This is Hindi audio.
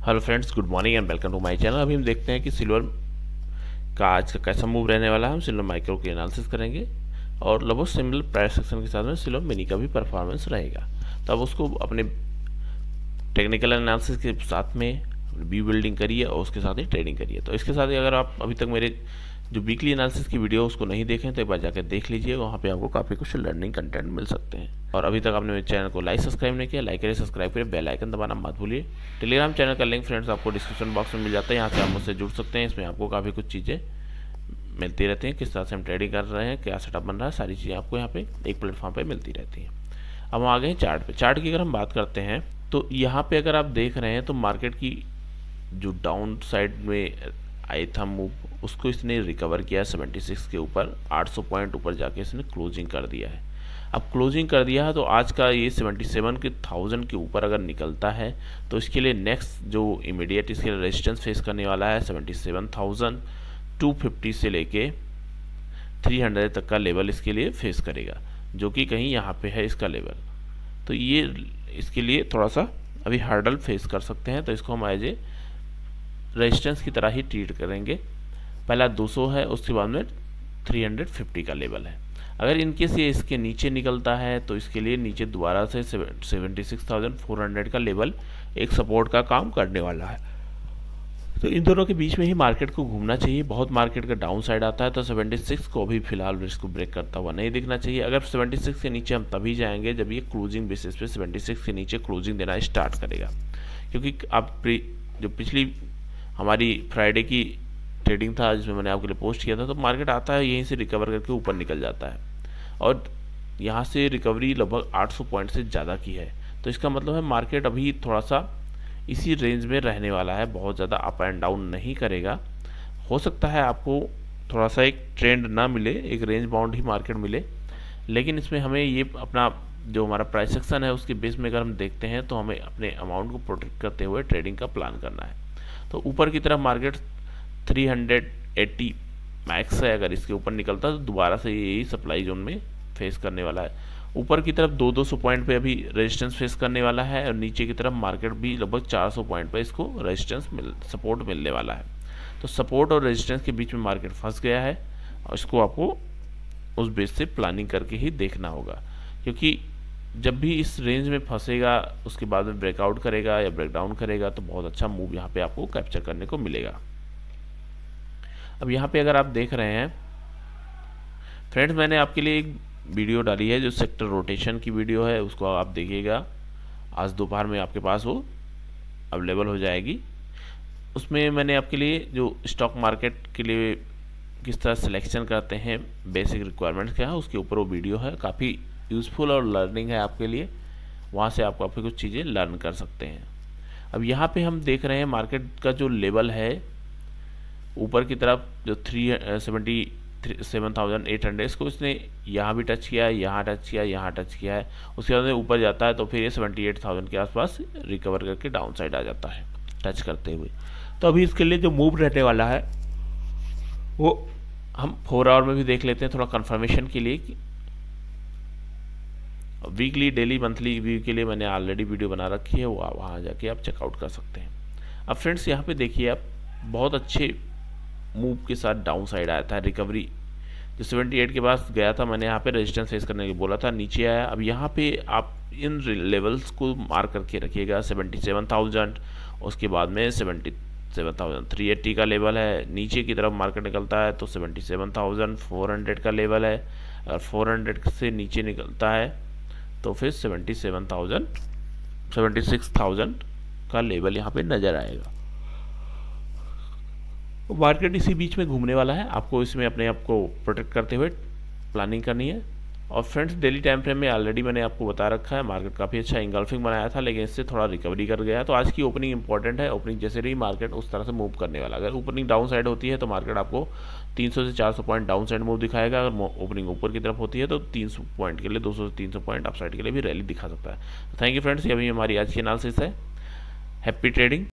Hello friends, good morning and welcome to my channel. अभी हम देखते हैं कि सिल्वर का आज का कैसा मूव रहने वाला है। हम सिल्वर माइक्रो की एनालिसिस करेंगे और लगभग सिमिलर प्राइस सेक्शन के साथ में सिल्वर मिनी का भी परफॉर्मेंस रहेगा। तो अब उसको अपने टेक्निकल एनालिसिस के साथ में व्यू बिल्डिंग करिए और उसके साथ ही ट्रेडिंग करिए। तो इसके साथ ही अगर आप अभी तक मेरे जो वीकली एनालिसिस की वीडियो उसको नहीं देखें तो एक बार जाकर देख लीजिए, वहाँ पे आपको काफ़ी कुछ लर्निंग कंटेंट मिल सकते हैं। और अभी तक आपने मेरे चैनल को लाइक सब्सक्राइब नहीं किया, लाइक करिए, सब्सक्राइब करिए, बेल आइकन दबाना मत भूलिए। टेलीग्राम चैनल का लिंक फ्रेंड्स आपको डिस्क्रिप्शन बॉक्स में मिल जाता है, यहाँ से आप मुझसे जुड़ सकते हैं। इसमें आपको काफ़ी कुछ चीज़ें मिलती रहती हैं, किस तरह से हम ट्रेडिंग कर रहे हैं, क्या सेटअप बन रहा है, सारी चीज़ें आपको यहाँ पे एक प्लेटफॉर्म पर मिलती रहती हैं। अब हम आ गए चार्ट पे। चार्ट की अगर हम बात करते हैं तो यहाँ पे अगर आप देख रहे हैं तो मार्केट की जो डाउन साइड में आया था मूव, उसको इसने रिकवर किया 76 के ऊपर, 800 पॉइंट ऊपर जाके इसने क्लोजिंग कर दिया है। अब क्लोजिंग कर दिया है तो आज का ये 77 के 1000 के ऊपर अगर निकलता है तो इसके लिए नेक्स्ट जो इमीडिएट इसके लिए रेजिस्टेंस फेस करने वाला है 77,250 से लेके 300 तक का लेवल इसके लिए फेस करेगा, जो कि कहीं यहाँ पे है इसका लेवल। तो ये इसके लिए थोड़ा सा अभी हर्डल फेस कर सकते हैं, तो इसको हम एज ए रेजिस्टेंस की तरह ही ट्रीट करेंगे। पहला 200 है, उसके बाद में 350 का लेवल है। अगर इनकेस ये इसके नीचे निकलता है तो इसके लिए नीचे दोबारा से 76,400 का लेवल एक सपोर्ट का काम करने वाला है। तो इन दोनों के बीच में ही मार्केट को घूमना चाहिए। बहुत मार्केट का डाउन साइड आता है तो 76 को भी फिलहाल इसको ब्रेक करता हुआ नहीं दिखना चाहिए। अगर 76 के नीचे हम तभी जाएंगे जब ये क्लोजिंग बेसिस पे 76 के नीचे क्लोजिंग देना स्टार्ट करेगा, क्योंकि आप जो पिछली हमारी फ्राइडे की ट्रेडिंग था जिसमें मैंने आपके लिए पोस्ट किया था, तो मार्केट आता है यहीं से रिकवर करके ऊपर निकल जाता है और यहाँ से रिकवरी लगभग 800 पॉइंट से ज़्यादा की है। तो इसका मतलब है मार्केट अभी थोड़ा सा इसी रेंज में रहने वाला है, बहुत ज़्यादा अप एंड डाउन नहीं करेगा। हो सकता है आपको थोड़ा सा एक ट्रेंड ना मिले, एक रेंज बाउंड ही मार्केट मिले, लेकिन इसमें हमें ये अपना जो हमारा प्राइस सेक्शन है उसके बेस में अगर हम देखते हैं तो हमें अपने अमाउंट को प्रोटेक्ट करते हुए ट्रेडिंग का प्लान करना है। तो ऊपर की तरफ मार्केट 380 मैक्स है, अगर इसके ऊपर निकलता है तो दोबारा से यही सप्लाई जोन में फेस करने वाला है। ऊपर की तरफ 200 पॉइंट पे अभी रेजिस्टेंस फेस करने वाला है और नीचे की तरफ मार्केट भी लगभग 400 पॉइंट पे इसको रेजिस्टेंस सपोर्ट मिलने वाला है। तो सपोर्ट और रेजिस्टेंस के बीच में मार्केट फंस गया है और इसको आपको उस बेस से प्लानिंग करके ही देखना होगा, क्योंकि जब भी इस रेंज में फंसेगा उसके बाद में ब्रेकआउट करेगा या ब्रेकडाउन करेगा तो बहुत अच्छा मूव यहाँ पे आपको कैप्चर करने को मिलेगा। अब यहाँ पे अगर आप देख रहे हैं फ्रेंड्स, मैंने आपके लिए एक वीडियो डाली है जो सेक्टर रोटेशन की वीडियो है, उसको आप देखिएगा। आज दोपहर में आपके पास वो अवेलेबल हो जाएगी। उसमें मैंने आपके लिए जो स्टॉक मार्केट के लिए किस तरह सिलेक्शन करते हैं, बेसिक रिक्वायरमेंट्स क्या है, उसके ऊपर वो वीडियो है। काफ़ी यूज़फुल और लर्निंग है आपके लिए, वहाँ से आप काफ़ी कुछ चीज़ें लर्न कर सकते हैं। अब यहाँ पे हम देख रहे हैं मार्केट का जो लेवल है ऊपर की तरफ जो 377,800, इसको इसने यहाँ भी टच किया है, यहाँ टच किया, यहाँ टच किया है, उसके बाद में ऊपर जाता है तो फिर ये 78,000 के आसपास रिकवर करके डाउन साइड आ जाता है टच करते हुए। तो अभी इसके लिए जो मूव रहने वाला है वो हम 4 आवर में भी देख लेते हैं थोड़ा कंफर्मेशन के लिए। वीकली, डेली, मंथली व्यू के लिए मैंने ऑलरेडी वीडियो बना रखी है, वो वहाँ जाके आप चेकआउट कर सकते हैं। अब फ्रेंड्स यहाँ पे देखिए, आप बहुत अच्छे मूव के साथ डाउन साइड आया था, रिकवरी जो 78 के पास गया था, मैंने यहाँ पे रेजिस्टेंस फेस करने के बोला था, नीचे आया। अब यहाँ पे आप इन लेवल्स को मार्क करके रखिएगा, 77,000, उसके बाद में 77,380 का लेवल है। नीचे की तरफ मार्केट निकलता है तो 77,400 का लेवल है, और 400 से नीचे निकलता है तो फिर 76,000 का लेवल यहाँ पे नज़र आएगा। मार्केट इसी बीच में घूमने वाला है, आपको इसमें अपने आप को प्रोटेक्ट करते हुए प्लानिंग करनी है। और फ्रेंड्स, डेली टाइम फ्रेम में ऑलरेडी मैंने आपको बता रखा है, मार्केट काफ़ी अच्छा इंगल्फिंग बनाया था, लेकिन इससे थोड़ा रिकवरी कर गया। तो आज की ओपनिंग इंपॉर्टेंट है, ओपनिंग जैसे रही मार्केट उस तरह से मूव करने वाला। अगर ओपनिंग डाउन साइड होती है तो मार्केट आपको 300 से 400 पॉइंट डाउन साइड मूव दिखाएगा। अगर ओपनिंग ऊपर की तरफ होती है तो 300 पॉइंट के लिए, 200 से 300 पॉइंट अप साइड के लिए भी रैली दिखा सकता है। थैंक यू फ्रेंड्स, ये अभी हमारी आज की एनालिसिस है। Happy trading.